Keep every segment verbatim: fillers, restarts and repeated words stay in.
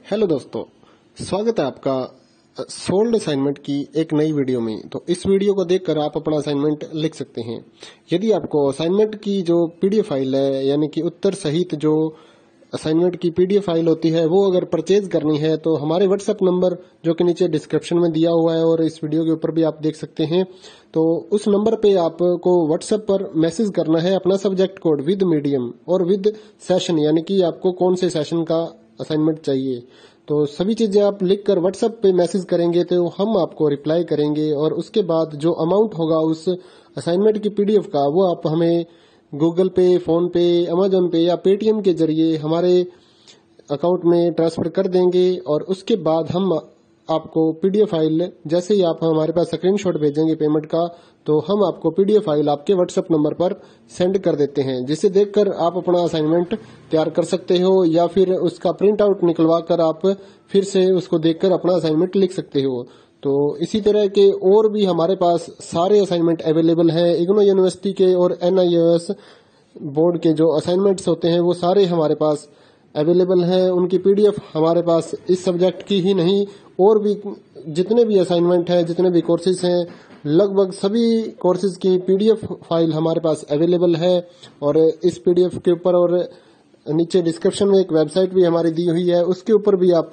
Hello दोस्तों, स्वागत है आपका सोल्ड असाइनमेंट की एक नई वीडियो में। तो इस वीडियो को देखकर आप अपना असाइनमेंट लिख सकते हैं। यदि आपको असाइनमेंट की जो पीडीएफ फाइल है, यानी कि उत्तर सहित जो असाइनमेंट की पीडीएफ फाइल होती है, वो अगर परचेज करनी है तो हमारे व्हाट्सएप नंबर जो कि नीचे डिस्क्रिप्शन में दिया हुआ है और इस वीडियो के ऊपर भी आप देख सकते हैं, तो उस नंबर पे आपको व्हाट्सएप पर मैसेज करना है अपना सब्जेक्ट कोड विद मीडियम और विद सेशन, यानी कि आपको कौन से सेशन का असाइनमेंट चाहिए। तो सभी चीजें आप लिखकर व्हाट्सएप पे मैसेज करेंगे तो हम आपको रिप्लाई करेंगे और उसके बाद जो अमाउंट होगा उस असाइनमेंट की पीडीएफ का, वो आप हमें गूगल पे, फोन पे, अमेजोन पे या पेटीएम के जरिए हमारे अकाउंट में ट्रांसफर कर देंगे। और उसके बाद हम आपको पीडीएफ फाइल, जैसे ही आप हमारे पास स्क्रीनशॉट भेजेंगे पेमेंट का, तो हम आपको पीडीएफ फाइल आपके व्हाट्सएप नंबर पर सेंड कर देते हैं, जिसे देखकर आप अपना असाइनमेंट तैयार कर सकते हो या फिर उसका प्रिंट आउट निकलवा कर आप फिर से उसको देखकर अपना असाइनमेंट लिख सकते हो। तो इसी तरह के और भी हमारे पास सारे असाइनमेंट अवेलेबल हैं। इग्नो यूनिवर्सिटी के और एनआईओएस बोर्ड के जो असाइनमेंट्स होते हैं वो सारे हमारे पास अवेलेबल है। उनकी पीडीएफ हमारे पास इस सब्जेक्ट की ही नहीं, और भी जितने भी असाइनमेंट हैं, जितने भी कोर्सेज हैं, लगभग सभी कोर्सेज की पीडीएफ फाइल हमारे पास अवेलेबल है। और इस पीडीएफ के ऊपर और नीचे डिस्क्रिप्शन में एक वेबसाइट भी हमारी दी हुई है, उसके ऊपर भी आप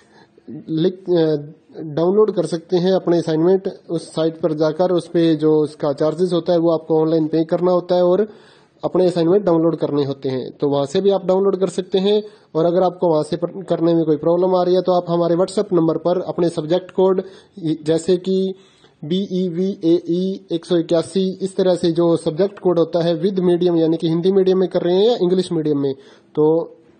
लिख डाउनलोड कर सकते हैं अपने असाइनमेंट। उस साइट पर जाकर उस पे जो उसका चार्जेस होता है वो आपको ऑनलाइन पे करना होता है और अपने असाइनमेंट डाउनलोड करने होते हैं। तो वहां से भी आप डाउनलोड कर सकते हैं। और अगर आपको वहां से करने में कोई प्रॉब्लम आ रही है तो आप हमारे व्हाट्सएप नंबर पर अपने सब्जेक्ट कोड, जैसे कि बीई वी ए ई एक सौ इक्यासी, इस तरह से जो सब्जेक्ट कोड होता है विद मीडियम, यानी कि हिंदी मीडियम में कर रहे हैं या इंग्लिश मीडियम में, तो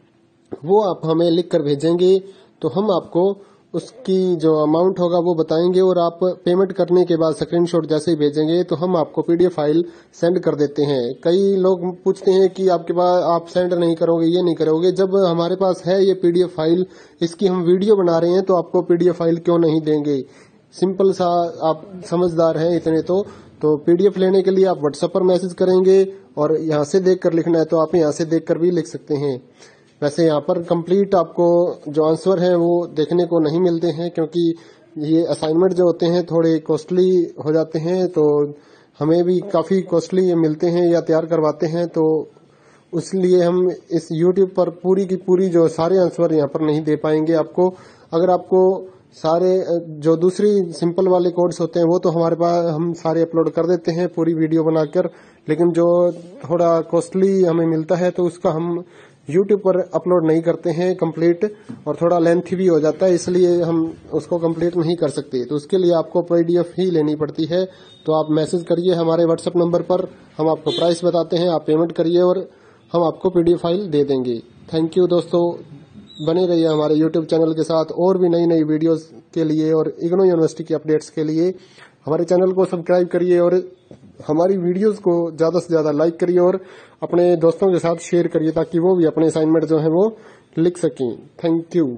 वो आप हमें लिख कर भेजेंगे तो हम आपको उसकी जो अमाउंट होगा वो बताएंगे। और आप पेमेंट करने के बाद स्क्रीनशॉट जैसे ही भेजेंगे तो हम आपको पीडीएफ फाइल सेंड कर देते हैं। कई लोग पूछते हैं कि आपके पास आप सेंड नहीं करोगे, ये नहीं करोगे। जब हमारे पास है ये पीडीएफ फाइल, इसकी हम वीडियो बना रहे हैं, तो आपको पीडीएफ फाइल क्यों नहीं देंगे। सिंपल सा, आप समझदार हैं इतने तो तो पीडीएफ लेने के लिए आप व्हाट्सएप पर मैसेज करेंगे और यहाँ से देख कर लिखना है तो आप यहाँ से देख कर भी लिख सकते हैं। वैसे यहाँ पर कंप्लीट आपको जो आंसर है वो देखने को नहीं मिलते हैं, क्योंकि ये असाइनमेंट जो होते हैं थोड़े कॉस्टली हो जाते हैं, तो हमें भी काफी कॉस्टली ये मिलते हैं या तैयार करवाते हैं। तो इसलिए हम इस यूट्यूब पर पूरी की पूरी जो सारे आंसर यहाँ पर नहीं दे पाएंगे आपको। अगर आपको सारे जो दूसरी सिंपल वाले कोड्स होते हैं वो तो हमारे पास हम सारे अपलोड कर देते हैं पूरी वीडियो बनाकर, लेकिन जो थोड़ा कॉस्टली हमें मिलता है तो उसका हम यूट्यूब पर अपलोड नहीं करते हैं कंप्लीट, और थोड़ा लेंथी भी हो जाता है, इसलिए हम उसको कंप्लीट नहीं कर सकते। तो उसके लिए आपको पीडीएफ ही लेनी पड़ती है। तो आप मैसेज करिए हमारे व्हाट्सएप नंबर पर, हम आपको प्राइस बताते हैं, आप पेमेंट करिए और हम आपको पीडीएफ फाइल दे देंगे। थैंक यू दोस्तों, बने रहिए हमारे यूट्यूब चैनल के साथ और भी नई नई वीडियोस के लिए और इग्नो यूनिवर्सिटी की अपडेट्स के लिए हमारे चैनल को सब्सक्राइब करिए और हमारी वीडियोस को ज्यादा से ज्यादा लाइक करिए और अपने दोस्तों के साथ शेयर करिए, ताकि वो भी अपने असाइनमेंट जो है वो लिख सकें। Thank you.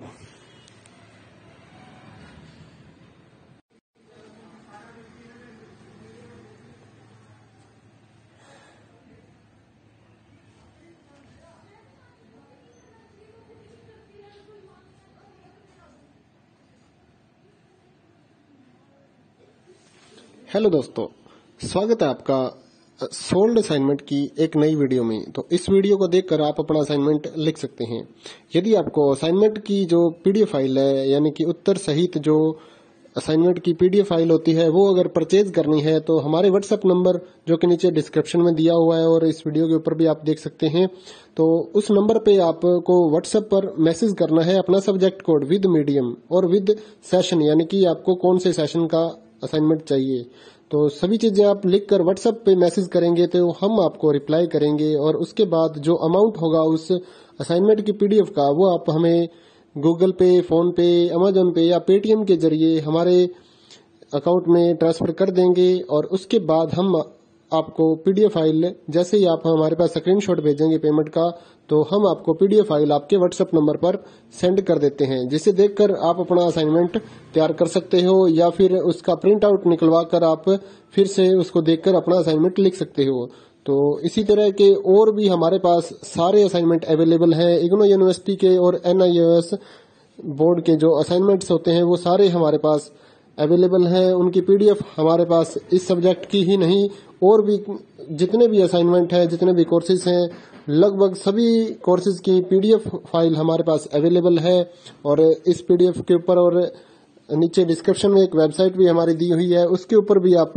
हेलो दोस्तों, स्वागत है आपका सोल्ड असाइनमेंट की एक नई वीडियो में। तो इस वीडियो को देखकर आप अपना असाइनमेंट लिख सकते हैं। यदि आपको असाइनमेंट की जो पीडीएफ फाइल है, यानी कि उत्तर सहित जो असाइनमेंट की पीडीएफ फाइल होती है, वो अगर परचेज करनी है तो हमारे व्हाट्सएप नंबर जो कि नीचे डिस्क्रिप्शन में दिया हुआ है और इस वीडियो के ऊपर भी आप देख सकते हैं, तो उस नंबर पे आपको व्हाट्सएप पर मैसेज करना है अपना सब्जेक्ट कोड विद मीडियम और विद सेशन, यानी कि आपको कौन से सेशन का असाइनमेंट चाहिए। तो सभी चीजें आप लिखकर व्हाट्सएप पे मैसेज करेंगे तो हम आपको रिप्लाई करेंगे। और उसके बाद जो अमाउंट होगा उस असाइनमेंट की पीडीएफ का, वो आप हमें गूगल पे, फोन पे, अमेजोन पे या पेटीएम के जरिए हमारे अकाउंट में ट्रांसफर कर देंगे। और उसके बाद हम आपको पीडीएफ फाइल, जैसे ही आप हमारे पास स्क्रीनशॉट भेजेंगे पेमेंट का, तो हम आपको पीडीएफ फाइल आपके व्हाट्सएप नंबर पर सेंड कर देते हैं, जिसे देखकर आप अपना असाइनमेंट तैयार कर सकते हो या फिर उसका प्रिंट आउट निकलवा कर आप फिर से उसको देखकर अपना असाइनमेंट लिख सकते हो। तो इसी तरह के और भी हमारे पास सारे असाइनमेंट अवेलेबल हैं। इग्नो यूनिवर्सिटी के और एनआईओएस बोर्ड के जो असाइनमेंट्स होते हैं वो सारे हमारे पास अवेलेबल हैं। उनकी पीडीएफ हमारे पास इस सब्जेक्ट की ही नहीं और भी जितने भी असाइनमेंट हैं, जितने भी कोर्सेज हैं, लगभग सभी कोर्सेज की पीडीएफ फाइल हमारे पास अवेलेबल है। और इस पीडीएफ के ऊपर और नीचे डिस्क्रिप्शन में एक वेबसाइट भी हमारी दी हुई है, उसके ऊपर भी आप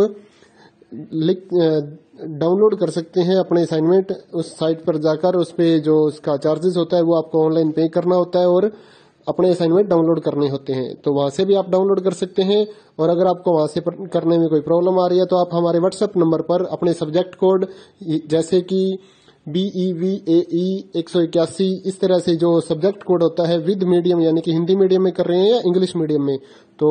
लिख डाउनलोड कर सकते हैं अपने असाइनमेंट। उस साइट पर जाकर उस पे जो उसका चार्जेस होता है वो आपको ऑनलाइन पे करना होता है और अपने असाइनमेंट डाउनलोड करने होते हैं, तो वहां से भी आप डाउनलोड कर सकते हैं। और अगर आपको वहां से करने में कोई प्रॉब्लम आ रही है तो आप हमारे व्हाट्सएप नंबर पर अपने सब्जेक्ट कोड जैसे कि बी ई वी ए ई एक सौ इक्यासी इस तरह से जो सब्जेक्ट कोड होता है विद मीडियम यानी कि हिंदी मीडियम में कर रहे हैं या इंग्लिश मीडियम में, तो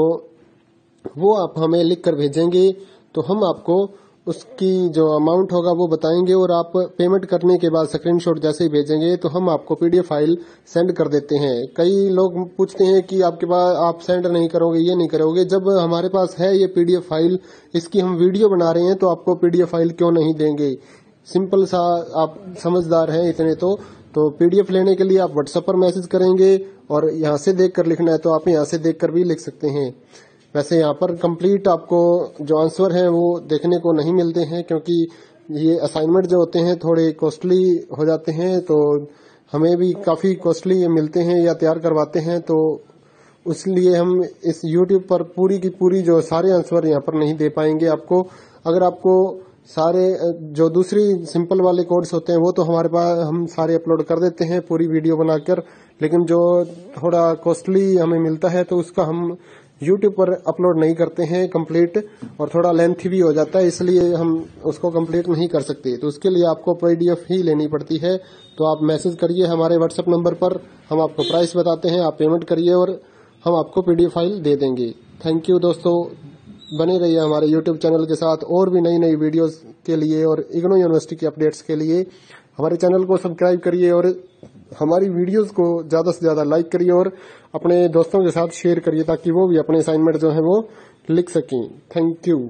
वो आप हमें लिख कर भेजेंगे तो हम आपको उसकी जो अमाउंट होगा वो बताएंगे और आप पेमेंट करने के बाद स्क्रीनशॉट जैसे ही भेजेंगे तो हम आपको पीडीएफ फाइल सेंड कर देते हैं। कई लोग पूछते हैं कि आपके पास आप सेंड नहीं करोगे, ये नहीं करोगे। जब हमारे पास है ये पीडीएफ फाइल, इसकी हम वीडियो बना रहे हैं तो आपको पीडीएफ फाइल क्यों नहीं देंगे। सिंपल सा, आप समझदार हैं इतने तो तो पीडीएफ लेने के लिए आप व्हाट्सएप पर मैसेज करेंगे और यहाँ से देखकर लिखना है तो आप यहाँ से देखकर भी लिख सकते हैं। वैसे यहाँ पर कंप्लीट आपको जो आंसर है वो देखने को नहीं मिलते हैं क्योंकि ये असाइनमेंट जो होते हैं थोड़े कॉस्टली हो जाते हैं, तो हमें भी काफी कॉस्टली ये मिलते हैं या तैयार करवाते हैं, तो इसलिए हम इस यूट्यूब पर पूरी की पूरी जो सारे आंसर यहाँ पर नहीं दे पाएंगे आपको। अगर आपको सारे जो दूसरी सिंपल वाले कोड्स होते हैं वो तो हमारे पास हम सारे अपलोड कर देते हैं पूरी वीडियो बनाकर, लेकिन जो थोड़ा कॉस्टली हमें मिलता है तो उसका हम यूट्यूब पर अपलोड नहीं करते हैं कंप्लीट, और थोड़ा लेंथी भी हो जाता है इसलिए हम उसको कंप्लीट नहीं कर सकते। तो उसके लिए आपको पीडीएफ ही लेनी पड़ती है। तो आप मैसेज करिए हमारे व्हाट्सएप नंबर पर, हम आपको प्राइस बताते हैं, आप पेमेंट करिए और हम आपको पीडीएफ फाइल दे देंगे। थैंक यू दोस्तों, बने रहिए हमारे यूट्यूब चैनल के साथ और भी नई नई वीडियोस के लिए और इग्नो यूनिवर्सिटी के अपडेट्स के लिए हमारे चैनल को सब्सक्राइब करिए और हमारी वीडियोस को ज्यादा से ज्यादा लाइक करिए और अपने दोस्तों के साथ शेयर करिए ताकि वो भी अपने असाइनमेंट जो है वो लिख सकें। Thank you.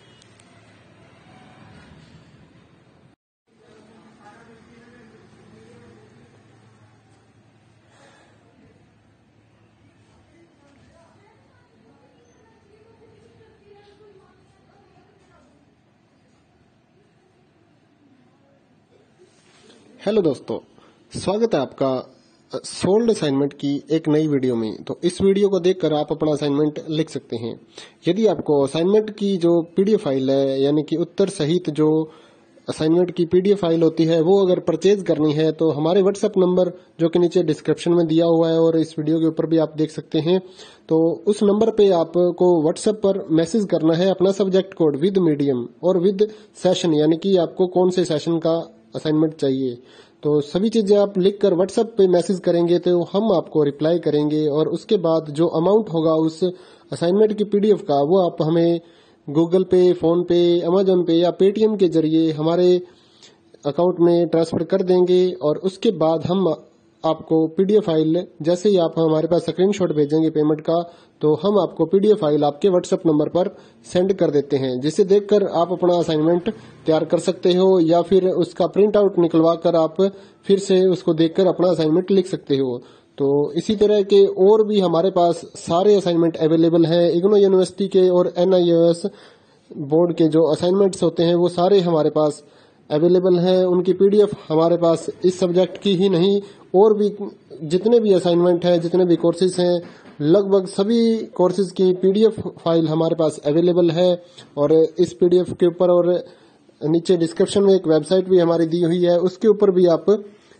हेलो दोस्तों, स्वागत है आपका सोल्ड असाइनमेंट की एक नई वीडियो में। तो इस वीडियो को देखकर आप अपना असाइनमेंट लिख सकते हैं। यदि आपको असाइनमेंट की जो पीडीएफ फाइल है यानी कि उत्तर सहित जो असाइनमेंट की पीडीएफ फाइल होती है वो अगर परचेज करनी है तो हमारे व्हाट्सएप नंबर जो कि नीचे डिस्क्रिप्शन में दिया हुआ है और इस वीडियो के ऊपर भी आप देख सकते हैं, तो उस नंबर पे आपको व्हाट्सएप पर मैसेज करना है अपना सब्जेक्ट कोड विद मीडियम और विद सेशन यानी कि आपको कौन से सेशन का असाइनमेंट चाहिए। तो सभी चीजें आप लिखकर व्हाट्सएप पे मैसेज करेंगे तो हम आपको रिप्लाई करेंगे और उसके बाद जो अमाउंट होगा उस असाइनमेंट की पीडीएफ का वो आप हमें गूगल पे, फोन पे, अमेजोन पे या पेटीएम के जरिए हमारे अकाउंट में ट्रांसफर कर देंगे। और उसके बाद हम आपको पीडीएफ फाइल जैसे ही आप हमारे पास स्क्रीनशॉट भेजेंगे पेमेंट का तो हम आपको पीडीएफ फाइल आपके व्हाट्सएप नंबर पर सेंड कर देते हैं, जिसे देखकर आप अपना असाइनमेंट तैयार कर सकते हो या फिर उसका प्रिंट आउट निकलवा कर आप फिर से उसको देखकर अपना असाइनमेंट लिख सकते हो। तो इसी तरह के और भी हमारे पास सारे असाइनमेंट अवेलेबल हैं। इग्नो यूनिवर्सिटी के और N I O S board के जो असाइनमेंट्स होते हैं वो सारे हमारे पास अवेलेबल हैं। उनकी पीडीएफ हमारे पास इस सब्जेक्ट की ही नहीं और भी जितने भी असाइनमेंट हैं, जितने भी कोर्सेज हैं, लगभग सभी कोर्सेज की पीडीएफ फाइल हमारे पास अवेलेबल है। और इस पीडीएफ के ऊपर और नीचे डिस्क्रिप्शन में एक वेबसाइट भी हमारी दी हुई है, उसके ऊपर भी आप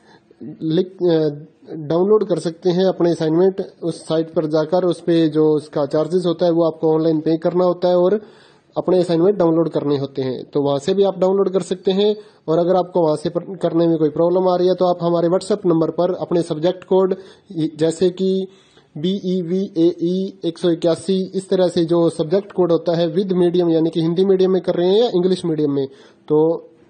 लिख डाउनलोड कर सकते हैं अपने असाइनमेंट। उस साइट पर जाकर उस पे जो उसका चार्जेस होता है वो आपको ऑनलाइन पे करना होता है और अपने असाइनमेंट डाउनलोड करने होते हैं, तो वहां से भी आप डाउनलोड कर सकते हैं। और अगर आपको वहां से करने में कोई प्रॉब्लम आ रही है तो आप हमारे व्हाट्सएप नंबर पर अपने सब्जेक्ट कोड जैसे कि बी ई वी ए ई एक सौ इक्यासी इस तरह से जो सब्जेक्ट कोड होता है विद मीडियम यानी कि हिंदी मीडियम में कर रहे हैं या इंग्लिश मीडियम में, तो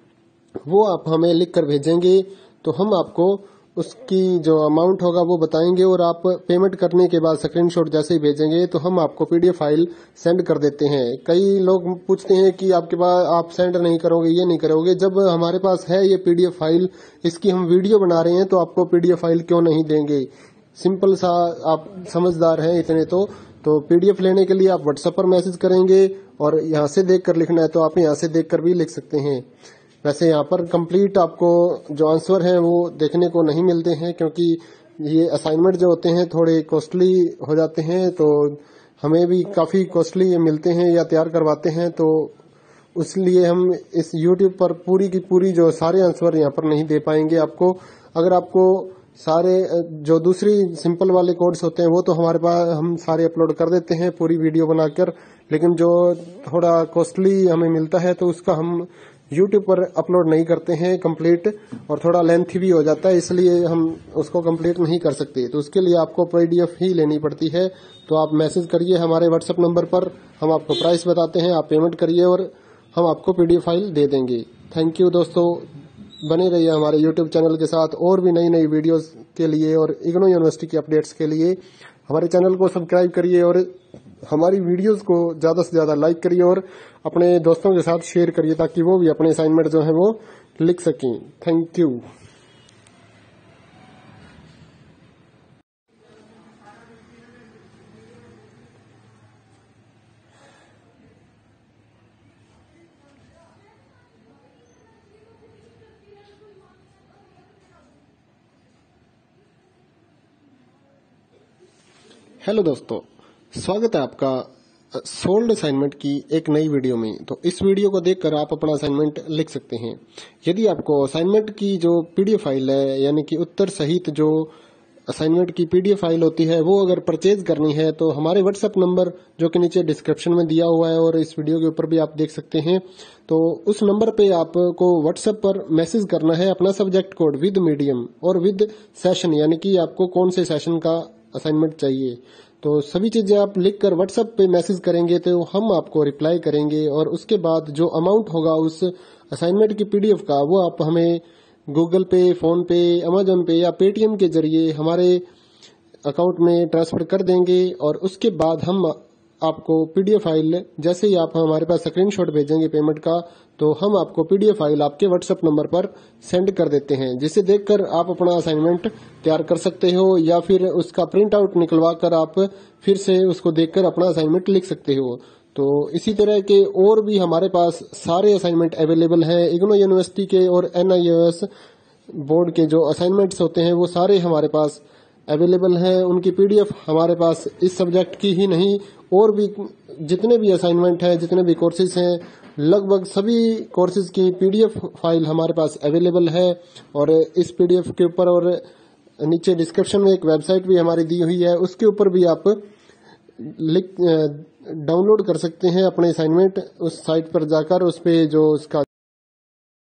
वो आप हमें लिख कर भेजेंगे तो हम आपको उसकी जो अमाउंट होगा वो बताएंगे और आप पेमेंट करने के बाद स्क्रीनशॉट जैसे ही भेजेंगे तो हम आपको पीडीएफ फाइल सेंड कर देते हैं। कई लोग पूछते हैं कि आपके पास आप सेंड नहीं करोगे, ये नहीं करोगे। जब हमारे पास है ये पीडीएफ फाइल, इसकी हम वीडियो बना रहे हैं तो आपको पीडीएफ फाइल क्यों नहीं देंगे। सिंपल सा, आप समझदार हैं इतने तो तो पीडीएफ लेने के लिए आप व्हाट्सएप पर मैसेज करेंगे और यहाँ से देखकर लिखना है तो आप यहाँ से देखकर भी लिख सकते हैं। वैसे यहाँ पर कंप्लीट आपको जो आंसर है वो देखने को नहीं मिलते हैं, क्योंकि ये असाइनमेंट जो होते हैं थोड़े कॉस्टली हो जाते हैं, तो हमें भी काफी कॉस्टली मिलते हैं या तैयार करवाते हैं, तो इसलिए हम इस यूट्यूब पर पूरी की पूरी जो सारे आंसर यहाँ पर नहीं दे पाएंगे आपको। अगर आपको सारे जो दूसरी सिंपल वाले कोड्स होते हैं वो तो हमारे पास हम सारे अपलोड कर देते हैं पूरी वीडियो बनाकर, लेकिन जो थोड़ा कॉस्टली हमें मिलता है तो उसका हम यूट्यूब पर अपलोड नहीं करते हैं कंप्लीट, और थोड़ा लेंथी भी हो जाता है, इसलिए हम उसको कंप्लीट नहीं कर सकते। तो उसके लिए आपको पीडीएफ ही लेनी पड़ती है। तो आप मैसेज करिए हमारे व्हाट्सएप नंबर पर, हम आपको प्राइस बताते हैं, आप पेमेंट करिए और हम आपको पीडीएफ फाइल दे देंगे। थैंक यू दोस्तों, बने रहिए हमारे यूट्यूब चैनल के साथ और भी नई नई वीडियोस के लिए और इग्नू यूनिवर्सिटी की अपडेट्स के लिए हमारे चैनल को सब्सक्राइब करिए और हमारी वीडियोस को ज्यादा से ज्यादा लाइक करिए और अपने दोस्तों के साथ शेयर करिए ताकि वो भी अपने असाइनमेंट जो है वो लिख सकें। Thank you. हेलो दोस्तों, स्वागत है आपका सोल्ड असाइनमेंट की एक नई वीडियो में। तो इस वीडियो को देखकर आप अपना असाइनमेंट लिख सकते हैं। यदि आपको असाइनमेंट की जो पीडीएफ फाइल है, यानी कि उत्तर सहित जो असाइनमेंट की पीडीएफ फाइल होती है, वो अगर परचेज करनी है तो हमारे व्हाट्सएप नंबर जो कि नीचे डिस्क्रिप्शन में दिया हुआ है और इस वीडियो के ऊपर भी आप देख सकते हैं, तो उस नंबर पे आपको व्हाट्सएप पर मैसेज करना है अपना सब्जेक्ट कोड विद मीडियम और विद सेशन, यानी कि आपको कौन से सेशन का असाइनमेंट चाहिए। तो सभी चीजें आप लिखकर व्हाट्सएप पे मैसेज करेंगे तो हम आपको रिप्लाई करेंगे, और उसके बाद जो अमाउंट होगा उस असाइनमेंट की पीडीएफ का वो आप हमें गूगल पे, फोन पे, अमेजन पे या पेटीएम के जरिए हमारे अकाउंट में ट्रांसफर कर देंगे। और उसके बाद हम आपको पीडीएफ फाइल, जैसे ही आप हमारे पास स्क्रीनशॉट भेजेंगे पेमेंट का, तो हम आपको पीडीएफ फाइल आपके व्हाट्सएप नंबर पर सेंड कर देते हैं, जिसे देखकर आप अपना असाइनमेंट तैयार कर सकते हो या फिर उसका प्रिंट आउट निकलवा कर आप फिर से उसको देखकर अपना असाइनमेंट लिख सकते हो। तो इसी तरह के और भी हमारे पास सारे असाइनमेंट अवेलेबल हैं। इग्नू यूनिवर्सिटी के और एनआईओएस बोर्ड के जो असाइनमेंट्स होते हैं वो सारे हमारे पास अवेलेबल हैं। उनकी पीडीएफ हमारे पास इस सब्जेक्ट की ही नहीं, और भी जितने भी असाइनमेंट हैं, जितने भी कोर्सेज हैं, लगभग सभी कोर्सेज की पीडीएफ फाइल हमारे पास अवेलेबल है। और इस पीडीएफ के ऊपर और नीचे डिस्क्रिप्शन में एक वेबसाइट भी हमारी दी हुई है, उसके ऊपर भी आप लिख डाउनलोड कर सकते हैं अपने असाइनमेंट। उस साइट पर जाकर उस पे जो उसका